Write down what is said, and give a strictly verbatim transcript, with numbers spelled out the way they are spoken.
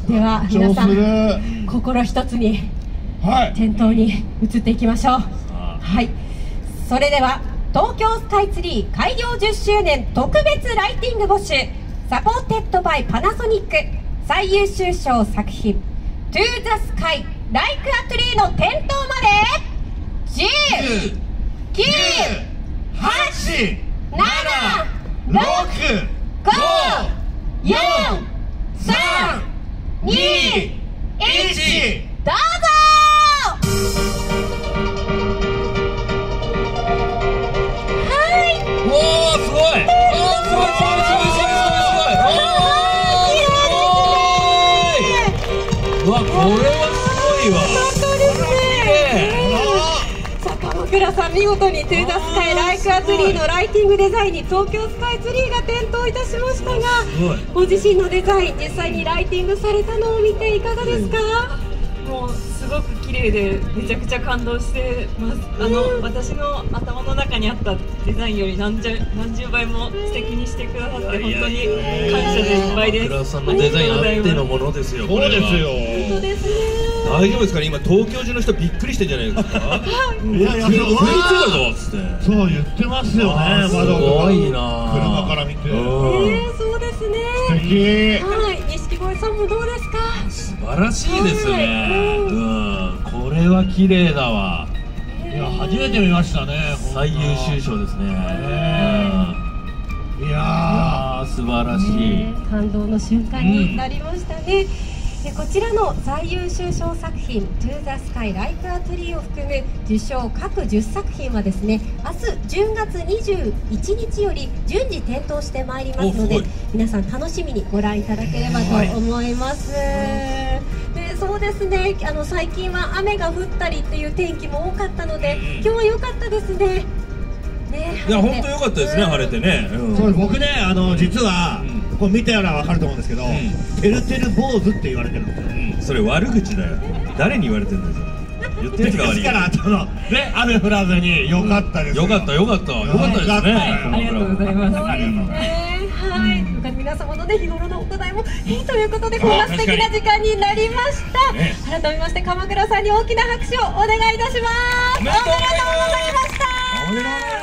では皆さん心一つに店頭に移っていきましょう。はい、それでは東京スカイツリー開業じゅっしゅうねん特別ライティング募集サポーテッドバイパナソニック最優秀賞作品 To the Sky Like a Tree の店頭までじゅう、きゅう、はち、なな、ろく、ご、よん、さん、に、いち、どうぞ。はい。 おー、すごい。あー、すごいすごいすごいすごいすごいすごい。うわ、これはすごいわ。 鎌倉さん、見事に To the Sky Like a Tree のライティングデザインに東京スカイツリーが点灯いたしましたが、ご自身のデザイン実際にライティングされたのを見ていかがですか？ もうすごく綺麗でめちゃくちゃ感動してます。あの、うん、私の頭の中にあったデザインより何十何十倍も素敵にしてくださって本当に感謝でいっぱいです。 鎌倉さんのデザインあってのものですよ。 そうですよ。 本当ですね。 大丈夫ですかね、今東京中の人びっくりしてんじゃないですか。 いやいや、 そう言ってたぞっつって。 そう言ってますよね。 すごいな。 車から見て。 ええ、そうですね。 素敵。 はい、錦鯉さんもどうですか？ 素晴らしいですね。うん、これは綺麗だわ。 いや、初めて見ましたね。 最優秀賞ですね。 いやー、素晴らしい。 感動の瞬間になりましたね。でこちらの最優秀賞作品 To the Sky Like a Tree を含む受賞各じゅっさく品はですね、明日じゅうがつにじゅういちにちより順次点灯してまいりますので、皆さん楽しみにご覧いただければと思います。でそうですね、あの最近は雨が降ったりっていう天気も多かったので、今日は良かったですね。 いや、本当良かったですね、晴れてね。 そう、僕ね、あの実はこれ見たらわかると思うんですけど、てるてる坊主って言われてるんですよ。 それ悪口だよ。誰に言われてるんですか。言ってる人が悪い。 ですから、そのね、雨降らずに良かったです。 良かった良かった良かったですね。 ありがとうございます。 ありがとうございます。はい、皆様のね、日頃のお答えもいいということで、こんな素敵な時間になりました。改めまして鎌倉さんに大きな拍手をお願いいたします。おめでとうございました。